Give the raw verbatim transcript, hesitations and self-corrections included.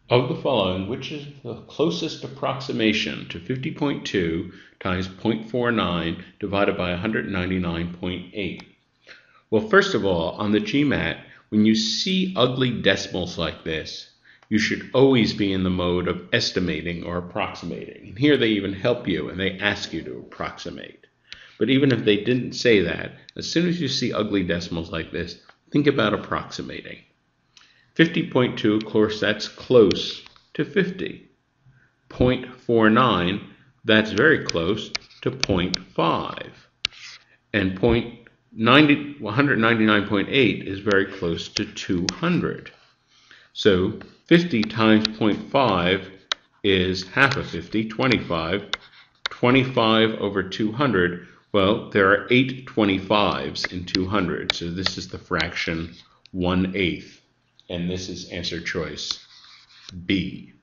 Of the following, which is the closest approximation to fifty point two times zero point four nine divided by one hundred ninety-nine point eight? Well, first of all, on the G MAT, when you see ugly decimals like this, you should always be in the mode of estimating or approximating. And here they even help you and they ask you to approximate. But even if they didn't say that, as soon as you see ugly decimals like this, think about approximating. fifty point two, of course, that's close to fifty. zero point four nine, that's very close to zero point five. And one hundred ninety-nine point eight is very close to two hundred. So fifty times zero point five is half of fifty, twenty-five. twenty-five over two hundred, well, there are eight twenty-fives in two hundred, so this is the fraction one eighth. And this is answer choice B.